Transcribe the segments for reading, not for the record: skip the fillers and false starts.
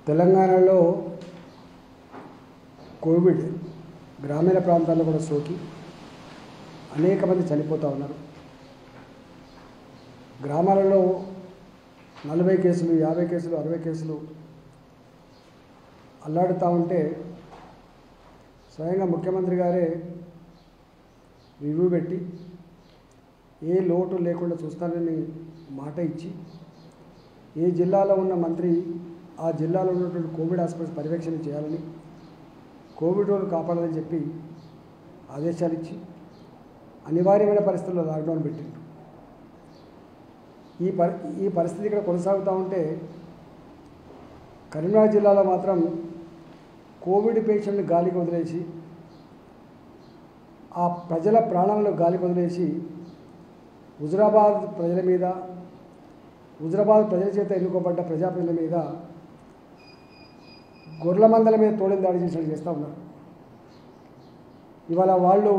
తెలంగాణలో కోవిడ్ గ్రామీణ ప్రాంతాల్లో కూడా సోకి అనేక మంది చనిపోతూ ఉన్నారు. గ్రామాలలో 40 కేసులు, 50 కేసులు, 60 కేసులు అల్లాడుతూ ఉంటే స్వయంగా ముఖ్యమంత్రి గారే రివ్యూ పెట్టి ఏ లోటు లేకుండా చూస్తానని మాట ఇచ్చి ఏ జిల్లాలో ఉన్న మంత్రి ఆ జిల్లాలో ఉన్నటువంటి కోవిడ్ హాస్పిటల్స్ పర్యవేక్షణ చేయాలని, కోవిడ్ రోగులు కాపాడాలని చెప్పి ఆదేశాలు ఇచ్చి అనివార్యమైన పరిస్థితుల్లో లాక్డౌన్ పెట్టిండు. ఈ పరిస్థితి ఇక్కడ కొనసాగుతూ ఉంటే కరీంనగర్ జిల్లాలో మాత్రం కోవిడ్ పేషెంట్ని గాలికి వదిలేసి, ఆ ప్రజల ప్రాణాలను గాలికి వదిలేసి హుజురాబాద్ ప్రజల మీద, హుజురాబాద్ ప్రజల చేత ఎన్నుకోబడ్డ ప్రజాప్రతినిధుల మీద గొర్రెల మందల మీద తోడిన దాడి చేసినట్టు చేస్తూ ఉన్నారు. ఇవాళ వాళ్ళు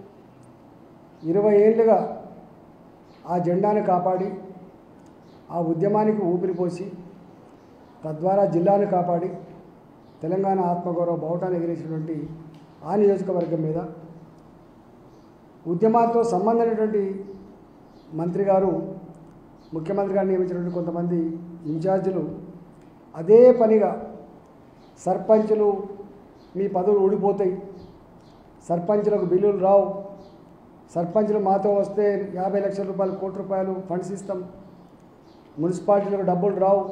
20 ఏళ్ళుగా ఆ జెండాను కాపాడి, ఆ ఉద్యమానికి ఊపిరిపోసి, తద్వారా జిల్లాను కాపాడి తెలంగాణ ఆత్మగౌరవ బావుటాన్ని ఎగిరేసినటువంటి ఆ నియోజకవర్గం మీద ఉద్యమాలతో సంబంధమైనటువంటి మంత్రి గారు, ముఖ్యమంత్రి గారు నియమించినటువంటి కొంతమంది ఇన్ఛార్జీలు అదే పనిగా సర్పంచులు మీ పదవులు ఊడిపోతాయి, సర్పంచులకు బిల్లులు రావు, సర్పంచులు మాతో వస్తే 50 లక్షల రూపాయలు, కోటి రూపాయలు ఫండ్స్ ఇస్తాం, మున్సిపాలిటీలకు డబ్బులు రావు,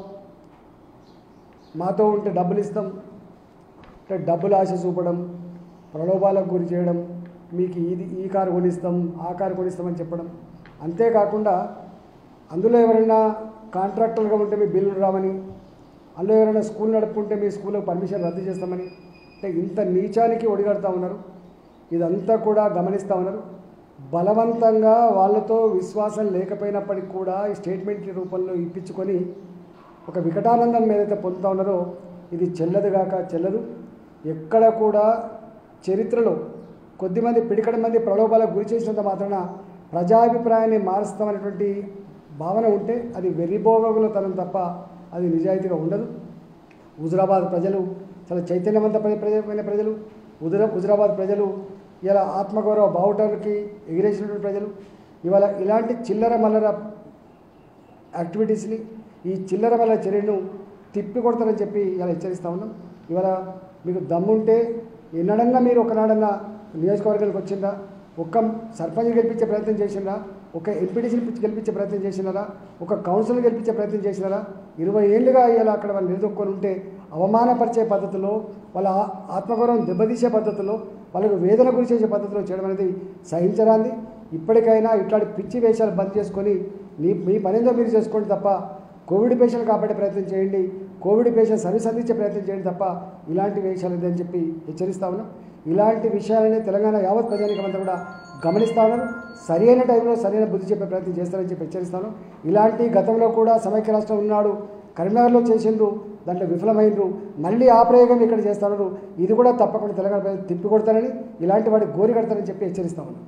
మాతో ఉంటే డబ్బులు ఇస్తాం అంటే డబ్బులు ఆశ చూపడం, ప్రలోభాలకు గురి చేయడం, మీకు ఈ కారు కొనిస్తాం, ఆ కారు కొనిస్తామని చెప్పడం. అంతేకాకుండా అందులో ఎవరైనా కాంట్రాక్టర్గా ఉంటే మీ బిల్లులు రావని, అందులో ఎవరైనా స్కూల్ నడుపుకుంటే మీ స్కూల్లో పర్మిషన్ రద్దు చేస్తామని, అంటే ఇంత నీచానికి ఒడిగడుతూ ఉన్నారు. ఇదంతా కూడా గమనిస్తూ ఉన్నారు. బలవంతంగా వాళ్ళతో విశ్వాసం లేకపోయినప్పటికీ కూడా ఈ స్టేట్మెంట్ రూపంలో ఇప్పించుకొని ఒక వికటానందం ఏదైతే పొందుతూ ఉన్నారో ఇది చెల్లదుగాక చెల్లదు. ఎక్కడ కూడా చరిత్రలో కొద్దిమంది పిడికడ మంది ప్రలోభాలకు గురి చేసినంత మాత్రాన ప్రజాభిప్రాయాన్ని మారుస్తామనేటువంటి భావన ఉంటే అది వెర్రిబోగగులతనం తప్ప అది నిజాయితీగా ఉండదు. హుజురాబాద్ ప్రజలు చాలా చైతన్యవంతమైన ప్రజలు. హుజురాబాద్ ప్రజలు ఇలా ఆత్మగౌరవ బావుటానికి ఎగిరేసినటువంటి ప్రజలు. ఇవాళ ఇలాంటి చిల్లర మల్లర యాక్టివిటీస్ని, ఈ చిల్లర మల్లర చర్యను తిప్పికొడతారని చెప్పి ఇలా హెచ్చరిస్తూ ఉన్నాం. ఇవాళ మీకు దమ్ముంటే ఎన్నడన్నా మీరు ఒకనాడన్నా నియోజకవర్గానికి వచ్చిందా, ఒక్క సర్పంచ్ గెలిపించే ప్రయత్నం చేసినారా, ఒక ఎంపీటీసీని గెలిపించే ప్రయత్నం చేసినారా, ఒక కౌన్సిల్ గెలిపించే ప్రయత్నం చేసినారా? 20 ఏళ్ళుగా ఇలా అక్కడ వాళ్ళు నిలదొక్కొని ఉంటే అవమానపరిచే పద్ధతిలో, వాళ్ళ ఆత్మగౌరవం దెబ్బతీసే పద్ధతిలో, వాళ్ళకు వేదన గురి చేసే పద్ధతిలో చేయడం అనేది సహించరాంది. ఇప్పటికైనా ఇట్లాంటి పిచ్చి వేషాలు బంద్ చేసుకొని మీ పనిలో మీరు చేసుకోండి తప్ప కోవిడ్ పేషెంట్ కాపాడే ప్రయత్నం చేయండి, కోవిడ్ పేషెంట్ సర్వీస్ అందించే ప్రయత్నం చేయండి తప్ప ఇలాంటి వేషాలు ఇదని చెప్పి హెచ్చరిస్తా ఉన్నాం. ఇలాంటి విషయాలని తెలంగాణ యావత్ ప్రజానికమంతా కూడా గమనిస్తా ఉన్నారు. సరైన టైంలో సరైన బుద్ధి చెప్పే ప్రయత్నం చేస్తారని చెప్పి హెచ్చరిస్తాను. ఇలాంటి గతంలో కూడా సమైక్య రాష్ట్రం ఉన్నాడు, కరీంనగర్లో చేసిండ్రు, దాంట్లో విఫలమైనరు, మళ్ళీ ఆ ప్రయోగం ఇక్కడ చేస్తున్నారు. ఇది కూడా తప్పకుండా తెలంగాణ ప్రజలు తిప్పికొడతారని, ఇలాంటి వాడికి గోరి కడతారని చెప్పి హెచ్చరిస్తా ఉన్నాను.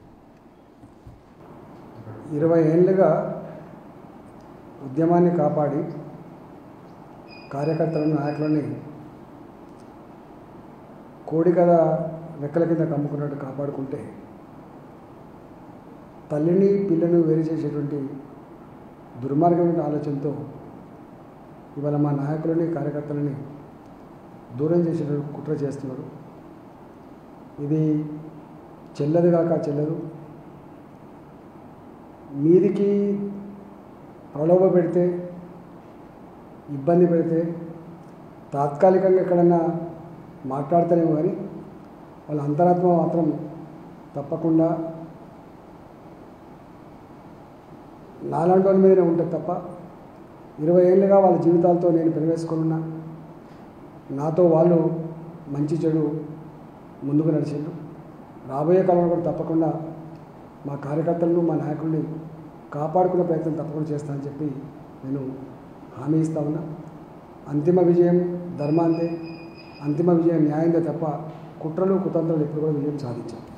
20 ఏళ్ళుగా ఉద్యమాన్ని కాపాడి కార్యకర్తలను, నాయకులని కోడి కథ రెక్కల కింద కమ్ముకున్నట్టు కాపాడుకుంటే తల్లిని పిల్లను వేరు చేసేటువంటి దుర్మార్గమైన ఆలోచనతో ఇవాళ మా నాయకులని, కార్యకర్తలని దూరం చేసేటువంటి కుట్ర చేస్తున్నారు. ఇది చెల్లదుగాక చెల్లదు. మీదికి ప్రలోభ పెడితే, ఇబ్బంది పెడితే తాత్కాలికంగా ఎక్కడన్నా మాట్లాడతారేమో కానీ వాళ్ళ అంతరాత్మ మాత్రం తప్పకుండా నాలాంటి వాళ్ళ మీదనే ఉంటుంది తప్ప 20 ఏళ్ళుగా వాళ్ళ జీవితాలతో నేను పెనవేసుకొని ఉన్నా. నాతో వాళ్ళు మంచి చెడు ముందుకు నడిచిండ్రు. రాబోయే కాలంలో కూడా తప్పకుండా మా కార్యకర్తలను, మా నాయకుల్ని కాపాడుకునే ప్రయత్నం తప్పకుండా చేస్తానని చెప్పి నేను హామీ ఇస్తా ఉన్నా. అంతిమ విజయం ధర్మాందే, అంతిమ విజయం న్యాయందే తప్ప కుట్రలు కుతంత్రాలు ఎప్పుడు కూడా విజయం సాధించాం.